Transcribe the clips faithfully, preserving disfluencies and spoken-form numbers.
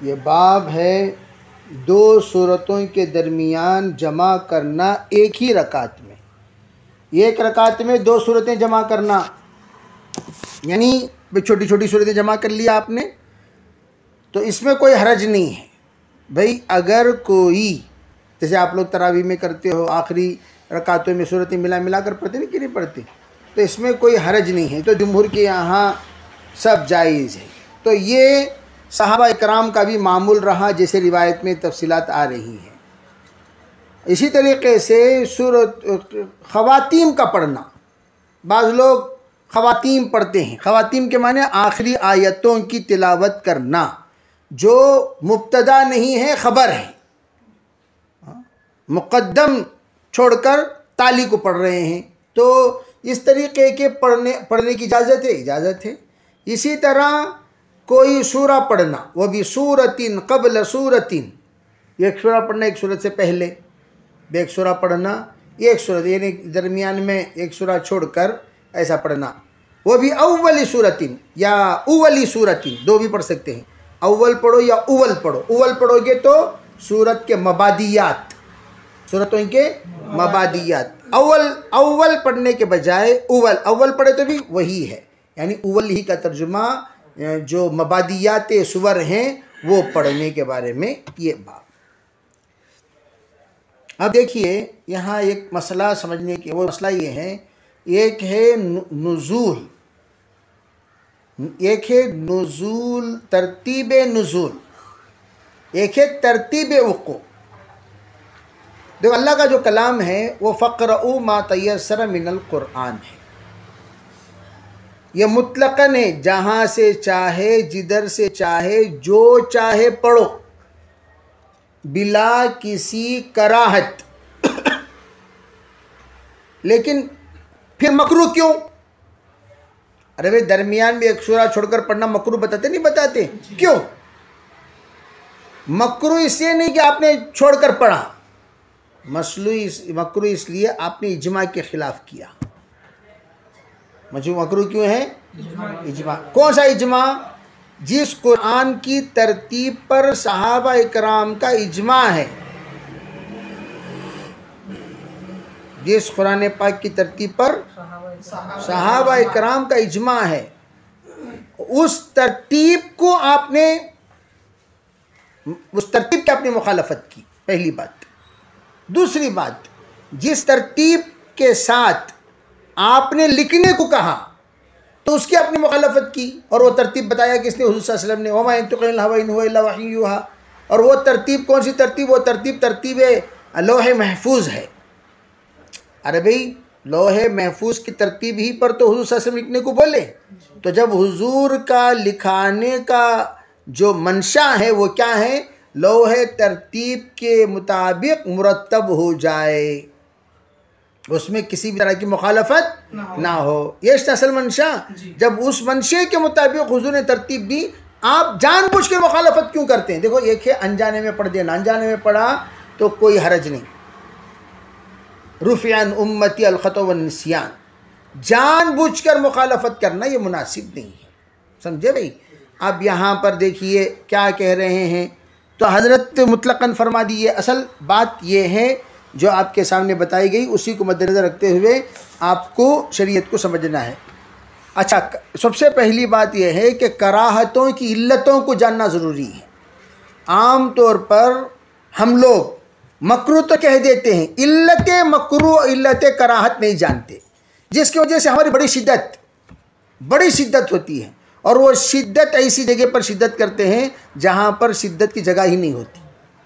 ये बाब है दो सूरतों के दरमियान जमा करना एक ही रकात में। एक रकात में दो सूरतें जमा करना, यानी छोटी छोटी सूरतें जमा कर लिया आपने, तो इसमें कोई हरज नहीं है भाई। अगर कोई, जैसे आप लोग तरावी में करते हो, आखिरी रकातों में सूरतें मिला मिला कर पढ़ते नहीं कि नहीं पढ़ते, तो इसमें कोई हरज नहीं है। तो जुमहूर के यहाँ सब जायज़ है। तो ये सहाबा इकराम का भी मामूल रहा, जैसे रिवायत में तफसीलात आ रही हैं। इसी तरीके से सूरत ख़वातीम का पढ़ना, बाज़ लोग ख़वातीम पढ़ते हैं। ख़वातीम के माने आखिरी आयतों की तिलावत करना, जो मुब्तदा नहीं है, ख़बर है। मुक़द्दम छोड़कर ताली को पढ़ रहे हैं, तो इस तरीके के पढ़ने पढ़ने की इजाज़त है, इजाज़त है। इसी तरह कोई सूरा पढ़ना, वह भी सूरतिन क़ब्ल सूरतिन, एक सूरा पढ़ना एक सूरत से पहले, एक सूरा पढ़ना एक सूरत, यानी दरमियान में एक सूरा छोड़कर ऐसा पढ़ना। वह भी अव्वली सूरतिन या उवली सूरतिन, दो भी पढ़ सकते हैं। अव्वल पढ़ो या उवल पढ़ो। उवल पढ़ोगे तो सूरत के मबादियात, सूरतों के मबादियात। अव्वल अव्वल पढ़ने के बजाय उवल, अव्वल पढ़े तो भी वही है, यानी उवल ही का तर्जुमा, जो मबादियात सुवर हैं वो पढ़ने के बारे में ये बात। अब देखिए यहाँ एक मसला समझने की, वो मसला ये है, एक है नुज़ूल, एक है नुज़ूल, तरतीब नुज़ूल, एक है तरतीब वक़ू। देखो अल्लाह का जो कलाम है वो फ़क़रऊ मा तयस्सर मिनल क़ुरआन है। यह मुतलक़न है, जहाँ से चाहे, जिधर से चाहे, जो चाहे पढ़ो, बिला किसी कराहत। लेकिन फिर मकरू क्यों? अरे भाई दरमियान में एक सूरा छोड़कर पढ़ना मकरू बताते नहीं बताते? क्यों मकरू? इसलिए नहीं कि आपने छोड़कर पढ़ा, मसलू इस मकरू इसलिए आपने इजमा के खिलाफ किया। मजू मकरू क्यों है? इजमा। कौन सा इजमा? जिस कुरान की तरतीब पर सहाबा इकराम का इजमा है, जिस कुरान पाक की तरतीब पर सहाबा इकराम का इजमा है, उस तरतीब को आपने, उस तरतीब की आपने मुखालफत की, पहली बात। दूसरी बात, जिस तरतीब के साथ आपने लिखने को कहा तो उसकी आपने मुखालफत की, और वो तरतीब बताया किसने? हुज़ूर सल्लल्लाहु अलैहि वसल्लम ने, वमा यंतिक़ु अनिल हवा इन हुवा इल्ला वह्युन यूहा। और वो तरतीब कौन सी तरतीब? वो तरतीब तरतीब लौहे महफूज है। अरे भाई लौहे महफूज की तरतीब ही पर तो हुज़ूर सल्लल्लाहु अलैहि वसल्लम लिखने को बोले। तो जब हुज़ूर का लिखाने का जो मंशा है वो क्या है? लौहे तरतीब के मुताबिक मुरतब हो जाए, उसमें किसी भी तरह की मुखालफत ना हो। ये असल मंशा। जब उस मंशे के मुताबिक हुज़ूर ने तरतीब दी, आप जानबूझ के मुखालफत क्यों करते हैं? देखो एक है अनजाने में पढ़ देना, अनजाने में पढ़ा तो कोई हरज नहीं। रुफ़िअन उम्मती अल-ख़ता व निस्यान, जानबूझकर मुखालफत करना ये मुनासिब नहीं है। समझे भाई? अब यहाँ पर देखिए क्या कह रहे हैं, तो हज़रत मुतलक़न फरमा दी। असल बात ये है जो आपके सामने बताई गई, उसी को मद्देनज़र रखते हुए आपको शरीयत को समझना है। अच्छा, सबसे पहली बात यह है कि कराहतों की इल्लतों को जानना ज़रूरी है। आम तौर पर हम लोग मकरू तो कह देते हैं, इल्लत मकरू इल्लत कराहत नहीं जानते, जिसकी वजह से हमारी बड़ी शिद्दत बड़ी शिद्दत होती है। और वो शिद्दत ऐसी जगह पर शिद्दत करते हैं जहाँ पर शिद्दत की जगह ही नहीं होती।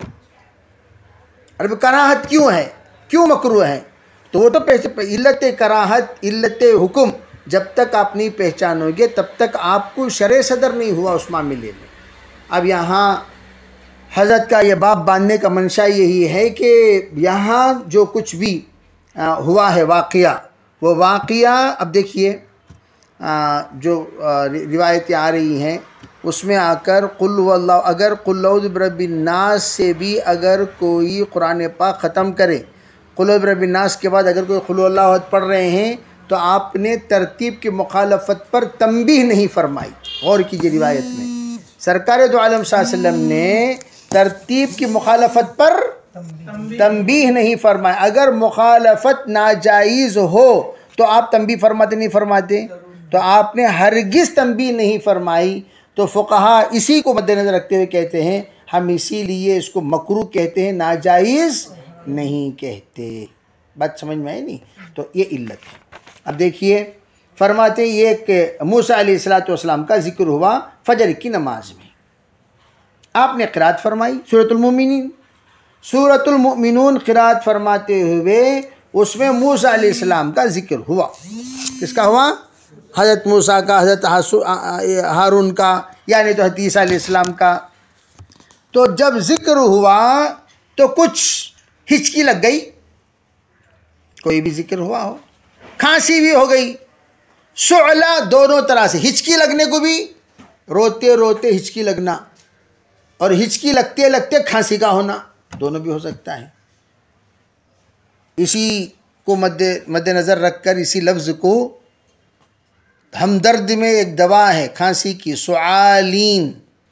अरे कराहत क्यों है, क्यों मकरू है? तो वो तो पहचान, इल्लत कराहत, इल्लत हुक्म जब तक आप नहीं पहचानोगे तब तक आपको शरअ सदर नहीं हुआ उस मामले में। अब यहाँ हज़रत का ये बाब बांधने का मंशा यही है कि यहाँ जो कुछ भी आ, हुआ है वाक़या, वो वाक़या अब देखिए जो रिवायतें आ रही हैं उसमें आकर कुल वल्लाहु, अगर कुल औज़ु बिरब्बिन नास से भी अगर कोई कुरान पाक ख़त्म करे, कुल औज़ु बिरब्बिन नास के बाद अगर कोई कुल वल्लाहु अहद पढ़ रहे हैं, तो आपने तरतीब की मुखालफत पर तंबीह नहीं फरमाई। गौर कीजिए रिवायत में सरकार दो आलम सल्लल्लाहु अलैहि वसल्लम ने तरतीब की मुखालफत पर तंबीह नहीं फरमाया। अगर मुखालफत नाजायज़ हो तो आप तंबीह फरमाते नहीं फरमाते? तो आपने हरगिज़ तंबीह नहीं फरमाई। तो फुक़हा इसी को मद्देनज़र रखते हुए कहते हैं हम इसीलिए इसको मकरूह कहते हैं, नाजायज़ नहीं कहते। बात समझ में आई नहीं? तो ये इल्लत है। अब देखिए फरमाते ये कि मूसा अलैहिस्सलाम का जिक्र हुआ फजर की नमाज में, आपने क़िरात फरमाई सूरतुल मोमिनीन। सूरतुल मोमिनून क़िरात फरमाते हुए उसमें मूसा अलैहिस्सलाम का जिक्र हुआ। किसका हुआ? हज़रत मूसा का, हज़रत हारून का, यानी तो हज़रत ईसा अलैहिस्सलाम का। तो जब जिक्र हुआ तो कुछ हिचकी लग गई, कोई भी जिक्र हुआ हो, खांसी भी हो गई, शुअला दोनों तरह से, हिचकी लगने को भी, रोते रोते हिचकी लगना और हिचकी लगते लगते खांसी का होना, दोनों भी हो सकता है। इसी को मद्दे मद्देनज़र रखकर इसी लफ्ज़ को हमदर्द में एक दवा है खांसी की, सुआलीन,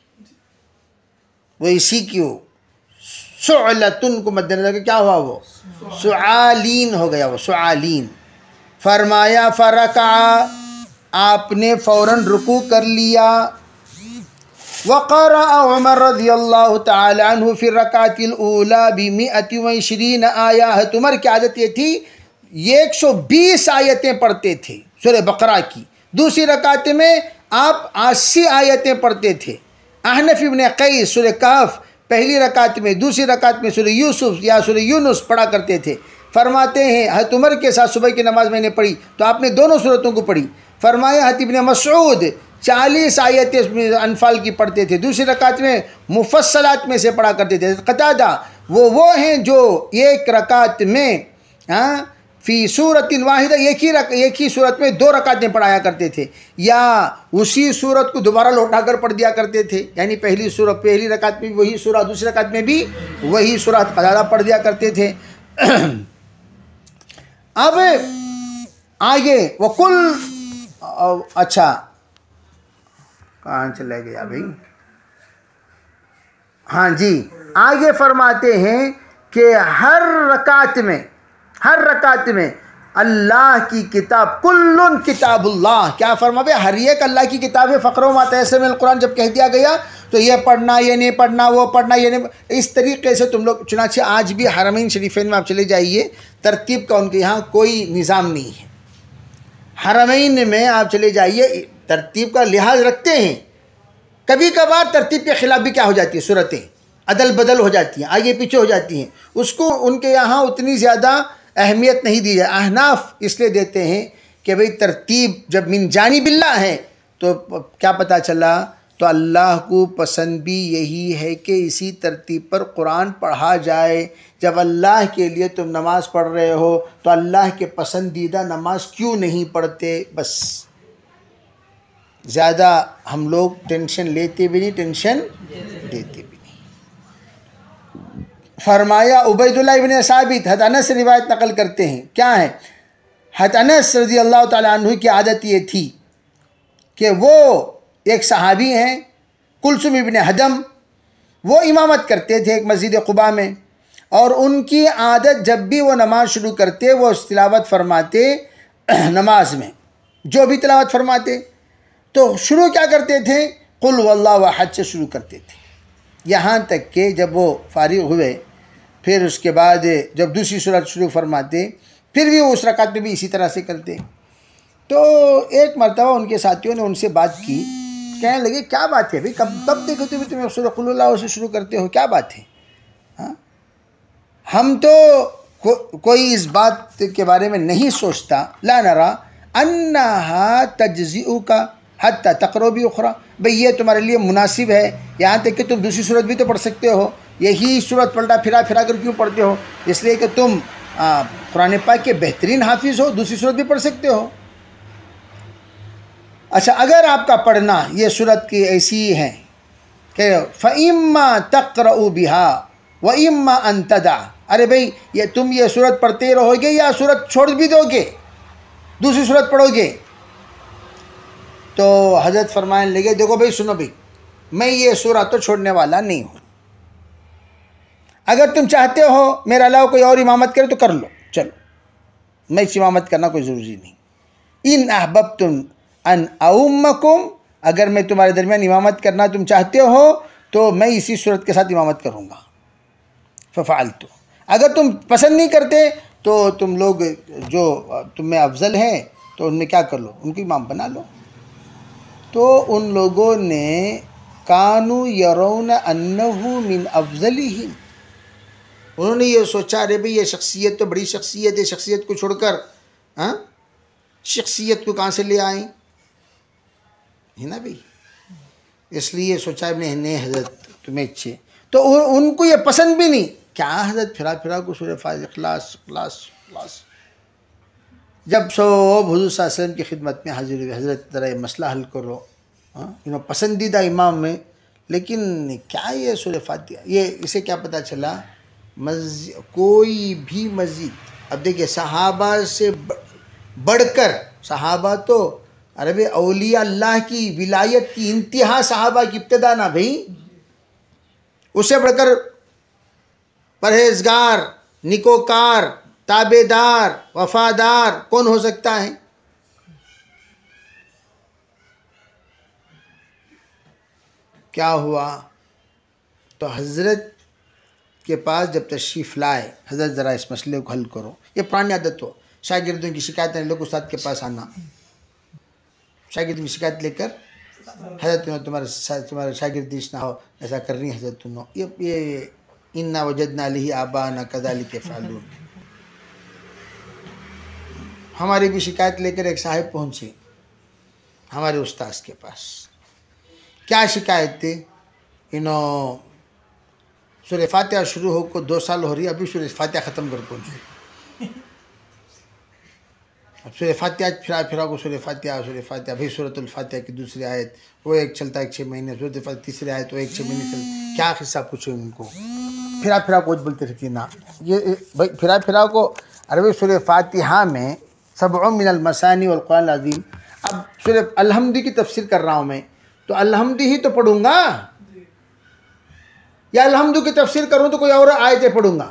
वो इसी की हो। शुअलतुन को मद्देनज़र क्या हुआ? वो सुआलीन हो गया, वो सुआलीन। फरमाया फ़रका, आपने फ़ौरन रुकू कर लिया। वक़रा उमर रज़ियल्लाहु तआला अन्हु फ़ी रकातिल ऊला बिमिअति व इश्रीन आयत। उमर की आदत ये थी एक सौ बीस आयतें पढ़ते थे सूरह बकरा की। दूसरी रकात में आप अस्सी आयतें पढ़ते थे। अहनफ इब्न क़ैस सूरह कहफ़ पहली रकात में, दूसरी रकात में सूरह यूसुफ या सूरह यूनुस पढ़ा करते थे। फरमाते हैं हज़रत उमर के साथ सुबह की नमाज मैंने पढ़ी तो आपने दोनों सूरतों को पढ़ी। फरमाया हज़रत इब्न मसऊद चालीस आयतें उसमें अनफाल की पढ़ते थे, दूसरी रकात में मुफस्सलात में से पढ़ा करते थे। कतादा वो वो हैं जो एक रकात में हाँ फ़ी सूरतिन वाहिदा, एक ही रक, एक ही सूरत में दो रकातें पढ़ाया करते थे, या उसी सूरत को दोबारा लौटा कर पढ़ दिया करते थे। यानी पहली सूरत पहली रकात में भी वही सूरह, दूसरी रकात में भी वही सूरह कतादा पढ़ दिया करते थे। अब आगे वो कुल, अच्छा कहाँ चले गया भाई? हाँ जी, आगे फरमाते हैं कि हर रकात में हर रकात में अल्लाह की किताब, कुल्लुन किताबुल्लाह, क्या फरमावे? हर एक अल्लाह की किताब है। फ़क़रो मा तयस्सर मिनल कुरान जब कह दिया गया तो ये पढ़ना, ये नहीं पढ़ना, वो पढ़ना, ये नहीं, इस तरीके से तुम लोग, चुनांचे आज भी हरमैन शरीफैन में आप चले जाइए, तरतीब का उनके यहाँ कोई निज़ाम नहीं है। हरमैन में आप चले जाइए, तरतीब का लिहाज रखते हैं। कभी कभार तरतीब के ख़िलाफ़ भी क्या हो जाती है, सूरतें अदल बदल हो जाती हैं, आगे पीछे हो जाती हैं, उसको उनके यहाँ उतनी ज़्यादा अहमियत नहीं दी जाए। अहनाफ इसलिए देते हैं कि भाई तरतीब जब मिन जानिबिल्लाह है तो क्या पता चला, तो अल्लाह को पसंद भी यही है कि इसी तरतीब पर कुरान पढ़ा जाए। जब अल्लाह के लिए तुम नमाज़ पढ़ रहे हो तो अल्लाह के पसंदीदा नमाज क्यों नहीं पढ़ते? बस ज़्यादा हम लोग टेंशन लेते भी नहीं, टेंशन देते भी नहीं। फरमाया उबैदुल्लाह इब्न साबित हज़रत अनस से रिवायत नकल करते हैं, क्या है? हज़रत अनस रज़ियल्लाहु ताला अन्हु की आदत ये थी कि वो एक सहाबी हैं कुलसुम इब्न हदम, वो इमामत करते थे एक मस्जिद क़ुबा में, और उनकी आदत जब भी वो नमाज शुरू करते वो तिलावत फरमाते, नमाज में जो भी तिलावत फरमाते तो शुरू क्या करते थे? कुल वल्लाहु अहद से शुरू करते थे, यहाँ तक कि जब वो फारिग हुए फिर उसके बाद जब दूसरी सूरत शुरू फरमाते फिर भी उस रकात में भी इसी तरह से करते। तो एक मरतबा उनके साथियों ने उनसे बात की, कहने लगे क्या बात है भाई, कब कब देखो तुम्हें तुम्हें सूरह कुल हुवल्लाहु से शुरू करते हो, क्या बात है? हाँ, हम तो को, कोई इस बात के बारे में नहीं सोचता, ला नरा अन्नहा तज्ज़िउ का हत्ता तक़रो भी उखरा, भाई ये तुम्हारे लिए मुनासिब है, यहाँ तक कि तुम दूसरी सूरत भी तो पढ़ सकते हो, यही सूरत पलटा फिरा फिरा कर क्यों पढ़ते हो? इसलिए कि तुम कुरान पाक के बेहतरीन हाफिज़ हो, दूसरी सूरत भी पढ़ सकते हो। अच्छा, अगर आपका पढ़ना ये सूरत की ऐसी है कि फ़इम्मा तक़रउ बिहा व इम्मा अन तदा, अरे भाई ये तुम ये सूरत पढ़ते रहोगे या सूरत छोड़ भी दोगे, दूसरी सूरत पढ़ोगे? तो हज़रत फरमाने लगे देखो भाई सुनो भाई, मैं ये सूरह तो छोड़ने वाला नहीं हूँ। अगर तुम चाहते हो मेरे अलावा कोई और इमामत करे तो कर लो, चलो, मैं इस इमामत करना कोई ज़रूरी नहीं। इन अहबब्तुम अन अउम्मकुम, अगर मैं तुम्हारे दरमियान इमामत करना तुम चाहते हो तो मैं इसी सूरत के साथ इमामत करूँगा। फ़फ़अल्तु, अगर तुम पसंद नहीं करते तो तुम लोग जो तुम में अफजल हैं तो उनमें क्या कर लो, उनको इमाम बना लो। तो उन लोगों ने कानू यरौन अन्नहु मिन अफजलिहिम, उन्होंने ये सोचा, अरे भाई ये शख्सियत तो बड़ी शख्सियत है, शख्सियत को छोड़कर हाँ शख्सियत को कहाँ से ले आए, है ना भाई। इसलिए सोचा अपने ने हज़रत तुम्हें अच्छे, तो उनको ये पसंद भी नहीं। क्या हज़रत फिरा फिरा को सूरह फातिहा इखलास इखलास इखलास। जब सब हुज़ूर सल्लल्लाहु अलैहि वसल्लम की खिदमत में हाजिर हुए, हज़रत ज़रा ये मसला हल करो, हाँ इन्हों पसंदीदा इमाम में, लेकिन क्या ये सूरह फातिहा, ये इसे क्या पता चला, मस्जिद कोई भी मस्जिद, अब देखिए सहाबा से बढ़कर, सहाबा तो अरे भाई औलिया अल्लाह की विलायत की इंतहा सहाबा की इब्तिदा ना भाई, उससे बढ़कर परहेजगार, निकोकार, ताबेदार, वफादार कौन हो सकता है। क्या हुआ, तो हज़रत के पास जब तशरीफ़ लाए, हज़रत ज़रा इस मसले को हल करो। ये पुरानी आदत हो, शागिर्दों की शिकायतें लोग उस्ताद के पास आना, शागिर्द की शिकायत लेकर, हज़रत तुम्हारे तुम्हारे शागिर्दी ना हो, ऐसा कर रही है हज़रत तुम, ये ये इन्ना वजदना अलैहि आबाना कज़ालिक यफ़अलून। हमारी भी शिकायत लेकर एक साहिब पहुँचे हमारे उस्ताद के पास। क्या शिकायत थी, इन्हों सूरह फातिहा शुरू हो को दो साल हो रही है, अभी सूरह फातिहा ख़त्म कर पहुँचे। अब सूरह फातिहा फिरा फिरा को सूरह फातिहा सूरह फातिहा भाई सूरतुल फातिहा की दूसरी आयत वो एक चलता है छः महीने, सूरत फातिहा तीसरी आयत वो एक छः महीने चल, क्या किस्सा पूछो उनको, फिरा फिरा को बोलते रहती ना ये भाई फिरा फिरा को। अरे भाई सूरह फातिहा में सबअ मिनल मसानी वल कुरान अज़ीम। अब सूरह अल-हम्द की तफसीर कर रहा हूँ मैं, तो अल-हम्द ही तो पढ़ूँगा, या अल-हम्द की तफसीर करूँ तो कोई और आयतें पढ़ूँगा।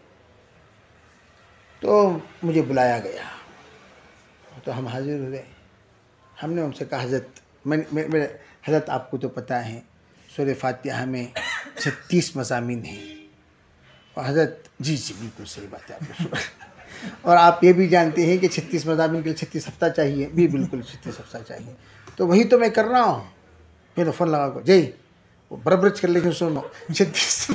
तो मुझे बुलाया गया, तो हम हाजिर हुए। हमने उनसे कहा हज़रत मैं मेरे हज़रत आपको तो पता है सूरह फातिहा में छत्तीस मज़ामीन हैं। और हज़रत जी जी बिल्कुल सही बात है आपको और आप ये भी जानते हैं कि छत्तीस मज़ामीन के लिए छत्तीस हफ्ता चाहिए, भी बिल्कुल छत्तीस हफ्ता चाहिए। तो वही तो मैं कर रहा हूँ। फिर फ़ोन लगा को जय वो बरबरच कर लेकिन सुनो छत्तीस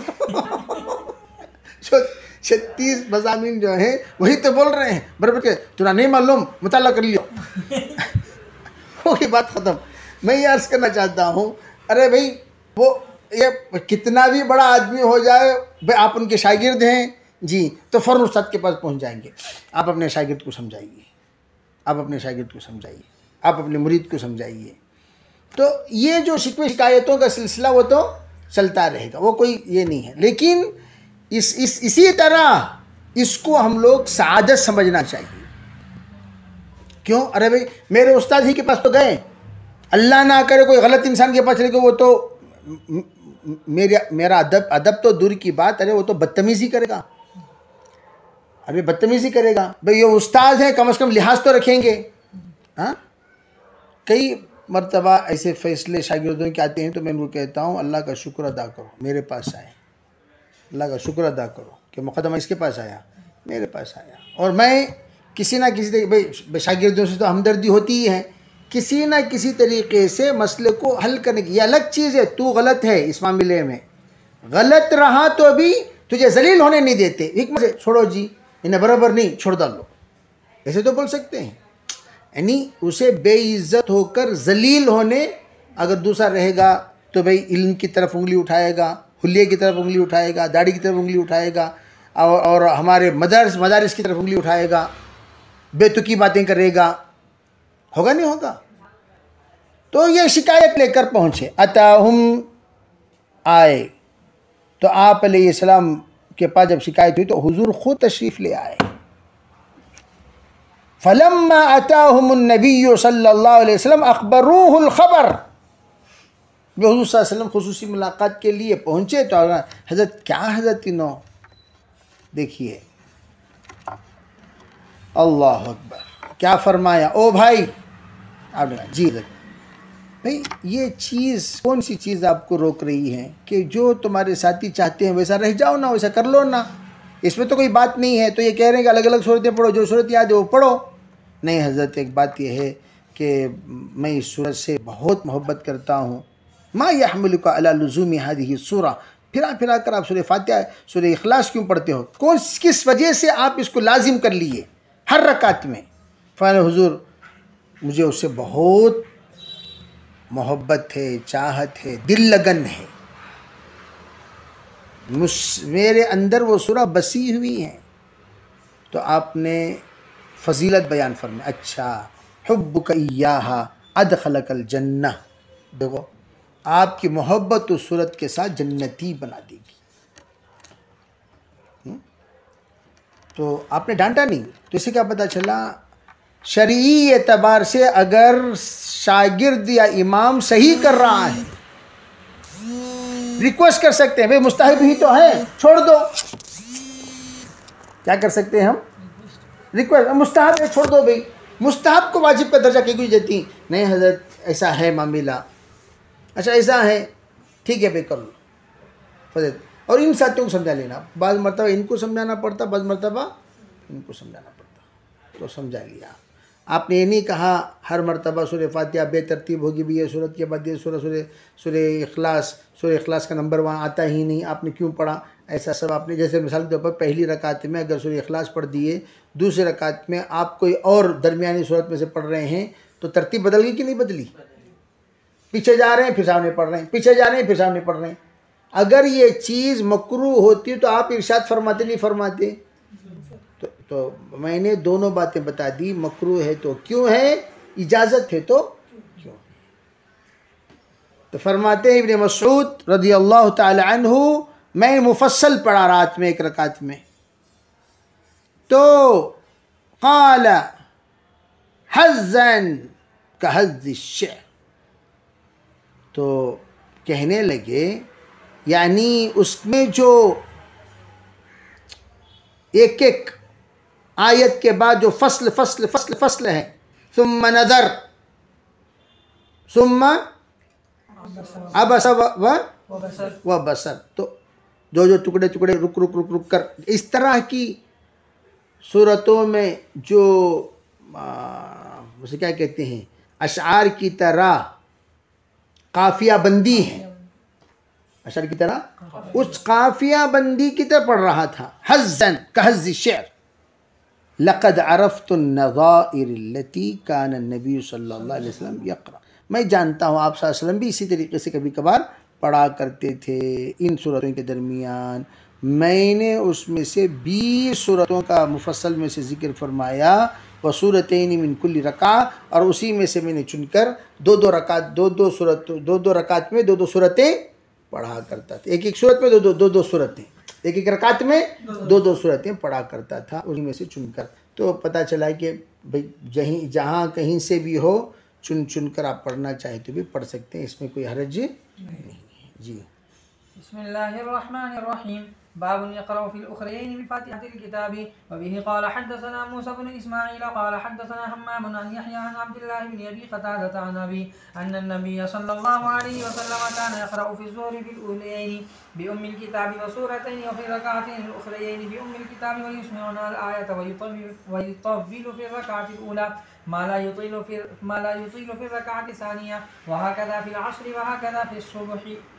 छत्तीस मज़ामीन जो हैं वही तो बोल रहे हैं बरबर के, तुरा नहीं मालूम मुताला कर लियो हो गई बात ख़त्म। मैं ये अर्ज़ करना चाहता हूँ, अरे भाई वो ये कितना भी बड़ा आदमी हो जाए, भाई आप उनके शागिर्द हैं जी, तो फ़ौरन उस्ताद के पास पहुँच जाएंगे। आप अपने शागिर्द को समझाइए, आप अपने शागिर्द को समझाइए, आप अपने मुरीद को समझाइए। तो ये जो शिकवे शिकायतों का सिलसिला वो तो चलता रहेगा, वो कोई ये नहीं है। लेकिन इस इस इसी तरह इसको हम लोग सादत समझना चाहिए। क्यों, अरे भाई मेरे उस्ताद ही के पास तो गए, अल्लाह ना करे कोई गलत इंसान के पास चले गए, वो तो मेरा मेरा अदब अदब तो दूर की बात, अरे वो तो बदतमीज़ी करेगा, अरे बदतमीज़ी करेगा। भाई ये उस्ताद हैं, कम से कम लिहाज तो रखेंगे। हाँ, कई मर्तबा ऐसे फ़ैसले शागिर्दों के आते हैं तो मैं उनको कहता हूँ अल्लाह का शुक्र अदा करो मेरे पास आए, अल्लाह का शुक्र अदा करो कि मुक़दमा इसके पास आया, मेरे पास आया। और मैं किसी ना किसी तरीके, भाई शागिर्दों से तो हमदर्दी होती ही है, किसी ना किसी तरीके से मसले को हल करने की। ये अलग चीज़ है, तू गलत है इस मामले में, गलत रहा तो अभी तुझे जलील होने नहीं देते, हिकमत से छोड़ो जी, इन्हें बराबर नहीं छोड़ डालो, ऐसे तो बोल सकते हैं। यानी उसे बेइज्जत होकर जलील होने, अगर दूसरा रहेगा तो भाई इल्म की तरफ उंगली उठाएगा, हुलिये की तरफ उंगली उठाएगा, दाढ़ी की तरफ उंगली उठाएगा, और, और हमारे मदरस मदारिस की तरफ उंगली उठाएगा, बेतुकी बातें करेगा, होगा नहीं होगा। तो ये शिकायत लेकर पहुँचे, अताहुम आए, तो आप अलैहिस्सलाम के पास जब शिकायत हुई तो हुजूर खुद तशरीफ़ ले आए। फलम्मा अताहुमुन नबी सल्लल्लाहु अलैहि वसल्लम अखबरूहुल खबर, वे हुज़ूर सल्लल्लाहु अलैहि वसल्लम खुसूसी मुलाकात के लिए पहुँचे तो हज़रत क्या हज़रत तीनों देखिए, अल्लाह अकबर, क्या फरमाया, ओ भाई आप जी हज़रत भाई ये चीज़ कौन सी चीज़ आपको रोक रही है कि जो तुम्हारे साथी चाहते हैं वैसा रह जाओ ना, वैसा कर लो ना, इसमें तो कोई बात नहीं है। तो ये कह रहे हैं कि अलग अलग सूरतें पढ़ो, जो सूरत याद है वो पढ़ो। नहीं हज़रत, एक बात यह है कि मैं इस सूरत से बहुत मोहब्बत करता हूँ। मा यहमिलुका अला लुज़ूमी हादिही सूरा, फिरा फिरा कर आप सूरह फातिहा सूरह इखलास क्यों पढ़ते हो? कौन किस वजह से आप इसको लाजिम कर लिए हर रकात में? फ़रमाया हुज़ूर मुझे उससे बहुत मोहब्बत है, चाहत है, दिल लगन है, मुझ मेरे अंदर वो सूरा बसी हुई है। तो आपने फजीलत बयान फरमाई, अच्छा हुब्बुका इय्याहा अदखलकल जन्नह, देखो आपकी मोहब्बत उस सूरत के साथ जन्नती बना देगी। तो आपने डांटा नहीं, तो इसे क्या पता चला, शरई एतबार से अगर शागिर्द या इमाम सही कर रहा है, रिक्वेस्ट कर सकते हैं, भाई मुस्ताहिब ही तो है, छोड़ दो। क्या कर सकते हैं हम? रिक्वेस्ट, मुस्ताहब है छोड़ दो भाई। मुस्ताहब को वाजिब का दर्जा क्यों देती? नहीं हज़रत ऐसा है मामला, अच्छा ऐसा है, ठीक है भाई कर लो फजल। और इन साथियों को समझा लेना, बाद मरतबा इनको समझाना पड़ता, बाद मरतबा इनको समझाना पड़ता, तो समझा लिया। आपने ये नहीं कहा हर मरतबा सूरह फातिहा बेतरतीब होगी भी, ये सूरत के बाद ये सूरह सूरह सूरह इखलास, सूरह इखलास का नंबर वहाँ आता ही नहीं, आपने क्यों पढ़ा? ऐसा सब आपने, जैसे मिसाल के तौर पर पहली रकात में अगर सूरह इखलास पढ़ दिए, दूसरी रकात में आप कोई और दरमियानी सूरत में से पढ़ रहे हैं, तो तरतीब बदल गई कि नहीं बदली? पीछे जा रहे हैं फिर सामने पढ़ रहे हैं, पीछे जा रहे हैं फिर सामने पढ़ रहे हैं। अगर ये चीज़ मकरूह होती तो आप इरशाद फरमाते नहीं फरमाते? तो, तो मैंने दोनों बातें बता दी, मकरूह है तो क्यों है, इजाज़त है तो क्यों। तो फरमाते हैं इब्न मसऊद रज़ी अल्लाह ताला अन्हु, मैं मुफस्सल पढ़ा रात में एक रकात में, तो क़ाल हज़्ज़न कहज़्ज़ि शि'r, तो कहने लगे यानी उसमें जो एक एक आयत के बाद जो फसल फसल फसल फसल है, सुम्मा नज़र सुम्मा अबस व व बसर, तो जो जो टुकड़े टुकड़े रुक रुक रुक रुक कर, इस तरह की सूरतों में जो उसे क्या कहते हैं, अशआर की तरह काफिया बंदी है, अशआर की तरह उस काफिया बंदी की तरह पढ़ रहा था। हज़्ज़न कहज़्ज़ि शि'r, लक़द अरफ़्तु नज़ाइर अल्लती कान नबी सल्लल्लाहु अलैहि वसल्लम यक़रा, मैं जानता हूँ आप सल्लल्लाहु अलैहि वसल्लम भी इसी तरीके से कभी कभार पढ़ा करते थे। इन सूरतों के दरमियान मैंने उसमें से बीस सूरतों का मुफस्सल में से जिक्र फरमाया, व सूरतैन मिन कुल्ली रका, और उसी में से मैंने चुनकर दो दो रकात दो दो सूरत दो दो रकात में दो दो सूरतें पढ़ा करता था। एक एक सूरत में दो दो दो दो सूरतें, एक एक रकात में दो दो सूरतें पढ़ा करता था, उसी में से चुनकर। तो पता चला कि भाई जहीं जहाँ कहीं से भी हो, चुन चुन कर आप पढ़ना चाहे तो भी पढ़ सकते हैं, इसमें कोई हरज नहीं है। जी बिस्मिल्लाहिर्रहमानिर्रहीम। बाब यक़रअ फ़िल उख़रयैनि बिफ़ातिहतिल किताबि व बिही क़ाल हद्दसना मूसा बिन इस्माईल क़ाल हद्दसना हम्माम अन यहया अन अब्दिल्लाह बिन अबी क़तादा अन अबी अन्न नबिय्य सल्लल्लाहु अलैहि वसल्लम कान यक़रअ फ़ी ज़ुहरि बिल ऊलयैनि बि उम्मिल किताबि व सूरतैनि व फ़ी रकअतैनि अल उख़रयैनि बि उम्मिल किताबि व युस्मि'ुना अल आयत व युतव्विलु फ़ी रकअतिल ऊला मा ला युतीलु फ़ी मा ला युतीलु फ़ी रकअति सानिया व हकज़ा फ़िल अस्रि व हकज़ा फ़िस सुब्हि